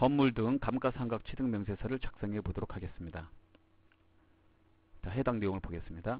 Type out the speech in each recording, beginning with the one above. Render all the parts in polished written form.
건물 등 감가상각 취득명세서를 작성해 보도록 하겠습니다. 자, 해당 내용을 보겠습니다.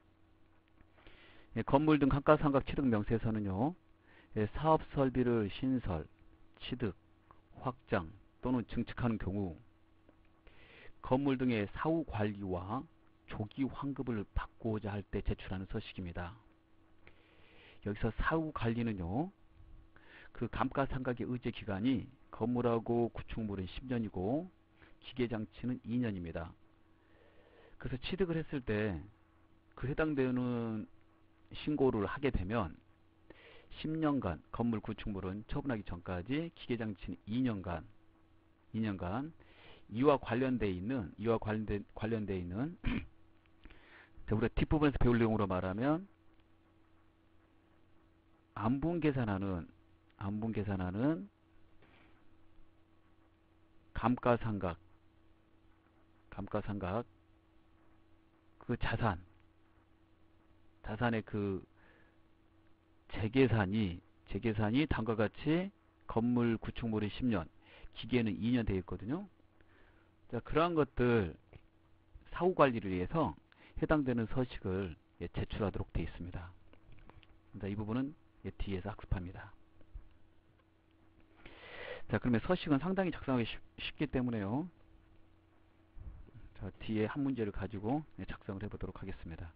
건물 등 감가상각 취득명세서는요, 사업 설비를 신설, 취득, 확장 또는 증축하는 경우 건물 등의 사후 관리와 조기 환급을 받고자 할 때 제출하는 서식입니다. 여기서 사후 관리는요, 그 감가상각의 의제 기간이 건물하고 구축물은 10년이고 기계장치는 2년입니다. 그래서 취득을 했을 때 그 해당되는 신고를 하게 되면 10년간 건물 구축물은 처분하기 전까지, 기계장치는 2년간 이와 관련돼 있는 우리가 뒷부분에서 배울 내용으로 말하면 안분계산하는 감가상각 그 자산의 그 재계산이 다음과 같이 건물 구축물이 10년, 기계는 2년 되어 있거든요. 자, 그러한 것들 사후 관리를 위해서 해당되는 서식을 제출하도록 되어 있습니다. 자, 이 부분은 뒤에서 학습합니다. 자, 그러면 서식은 상당히 작성하기 쉽기 때문에요. 자, 뒤에 한 문제를 가지고 작성을 해보도록 하겠습니다.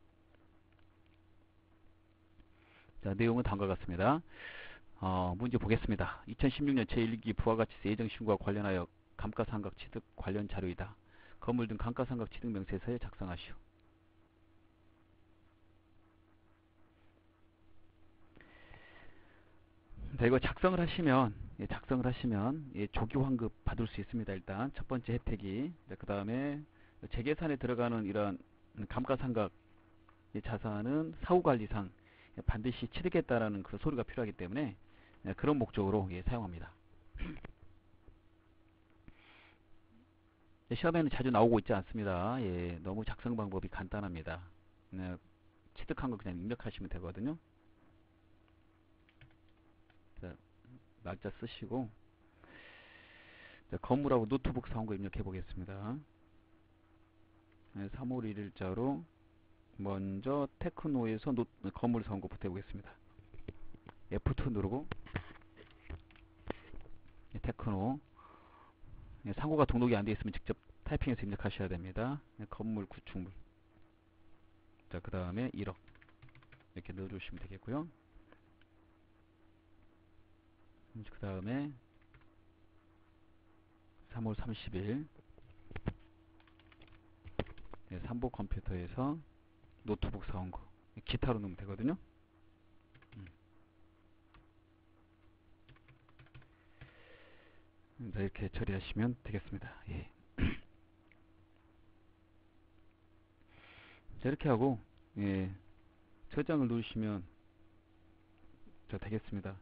자, 내용은 다음과 같습니다. 문제 보겠습니다. 2016년 제1기 부가가치세 예정신고와 관련하여 감가상각 취득 관련 자료이다. 건물 등 감가상각 취득 명세서에 작성하시오. 자, 이거 작성을 하시면 조기 환급 받을 수 있습니다. 일단 첫 번째 혜택이. 그 다음에 재계산에 들어가는 이런 감가상각 자산은 사후관리상 반드시 취득했다라는 그 서류가 필요하기 때문에 그런 목적으로 사용합니다. 시험에는 자주 나오고 있지 않습니다. 너무 작성 방법이 간단합니다. 취득한 거 그냥 입력하시면 되거든요. 자, 날짜 쓰시고, 자, 건물하고 노트북 사온 거 입력해 보겠습니다. 3월 1일자로 먼저 테크노에서 건물 사온 거부터 해보겠습니다. F2 누르고 테크노, 상호가 등록이 안 되어 있으면 직접 타이핑해서 입력하셔야 됩니다. 건물 구축물, 자, 그 다음에 1억 이렇게 넣어주시면 되겠고요. 그 다음에 3월 30일 삼보 컴퓨터에서 노트북 사온 거 기타로 넣으면 되거든요. 자, 이렇게 처리하시면 되겠습니다. 자, 이렇게 하고 저장을 누르시면 되겠습니다.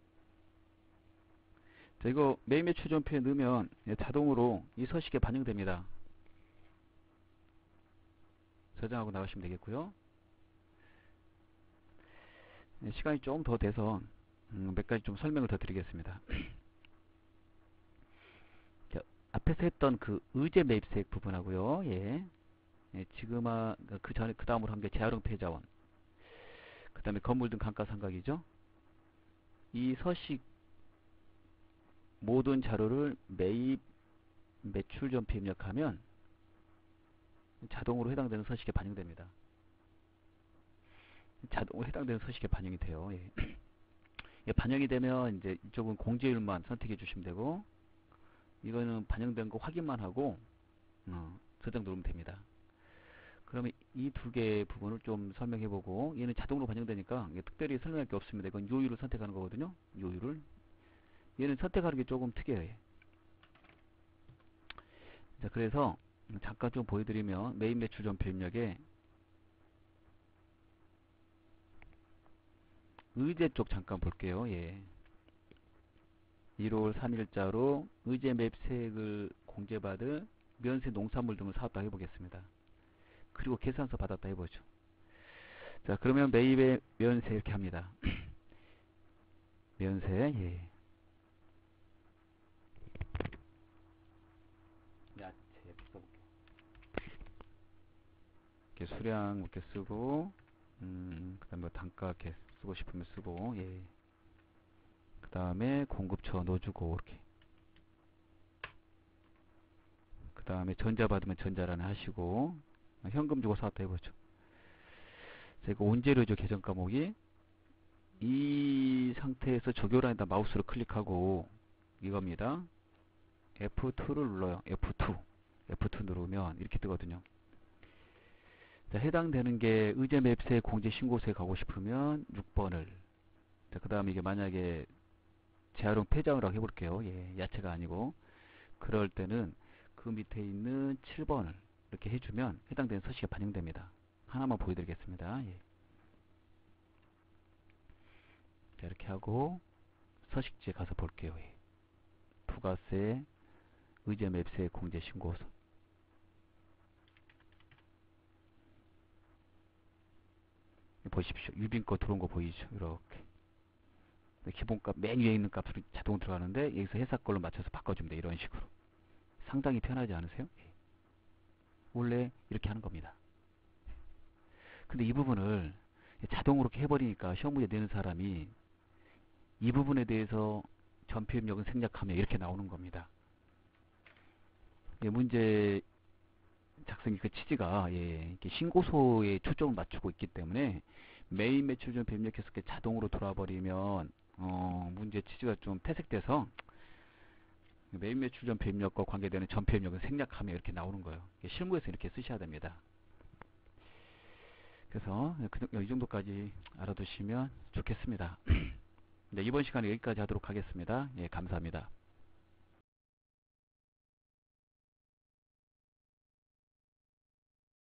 자, 이거 매일 매출 전표에 넣으면 자동으로 이 서식에 반영됩니다. 저장하고 나가시면 되겠고요. 시간이 좀 더 돼서 몇 가지 좀 설명을 더 드리겠습니다. 자, 앞에서 했던 그 의제 매입세액 부분하고요. 지금 그 다음으로 한 게 재활용 폐자원, 그 다음에 건물 등 감가상각이죠. 이 서식 모든 자료를 매입 매출 전표 입력하면 자동으로 해당되는 서식에 반영됩니다. 자동으로 해당되는 서식에 반영이 돼요. 반영이 되면 이제 이쪽은 공제율만 선택해 주시면 되고, 이거는 반영된 거 확인만 하고 저장 누르면 됩니다. 그러면 이 두 개의 부분을 좀 설명해 보고, 얘는 자동으로 반영되니까 특별히 설명할 게 없습니다. 이건 요율을 선택하는 거거든요. 요율을. 얘는 선택하는 게 조금 특이해요. 자, 그래서 잠깐 좀 보여드리면 매입 매출 전표 입력에 의제 쪽 잠깐 볼게요. 1월 3일자로 의제 매입세액을 공제받을 면세 농산물 등을 사왔다 해보겠습니다. 그리고 계산서 받았다 해보죠. 자, 그러면 매입의 면세 이렇게 합니다. 면세, 야채 이렇게 써볼게요. 이렇게 수량 이렇게 쓰고, 그 다음에 단가 이렇게 쓰고 싶으면 쓰고, 예. 그 다음에 공급처 넣어주고, 이렇게. 그 다음에 전자 받으면 전자라는 하시고, 현금 주고 사왔다 해보죠. 제가 원재료죠, 계정 과목이. 이 상태에서 조교란에다 마우스로 클릭하고, 이겁니다. F2를 눌러요. F2. F2 누르면 이렇게 뜨거든요. 자, 해당되는 게 의제 맵스의 공제 신고서에 가고 싶으면 6번을. 그 다음에 이게 만약에 재활용 폐장이라고 해볼게요. 예, 야채가 아니고. 그럴 때는 그 밑에 있는 7번을 이렇게 해주면 해당되는 서식이 반영됩니다. 하나만 보여드리겠습니다. 예. 자, 이렇게 하고 서식지에 가서 볼게요. 예. 부가세 의제 맵스의 공제 신고서. 보십시오. 유빈거 들어온 거 보이죠? 이렇게. 기본값 맨 위에 있는 값으로 자동 들어가는데 여기서 회사 걸로 맞춰서 바꿔주면 돼. 이런 식으로. 상당히 편하지 않으세요? 예. 원래 이렇게 하는 겁니다. 근데 이 부분을 자동으로 이렇게 해버리니까 시험 문제 내는 사람이 이 부분에 대해서 전표 입력은 생략하며 이렇게 나오는 겁니다. 예, 문제 작성의 그 취지가 이렇게 신고서에 초점을 맞추고 있기 때문에 메인 매출 전표 입력해서 자동으로 돌아버리면 문제 취지가 좀 퇴색돼서 메인 매출 전표 입력과 관계되는 전표 입력은 생략하며 이렇게 나오는 거예요. 실무에서 이렇게 쓰셔야 됩니다. 그래서 이 정도까지 알아두시면 좋겠습니다. 네, 이번 시간에 여기까지 하도록 하겠습니다. 예, 감사합니다.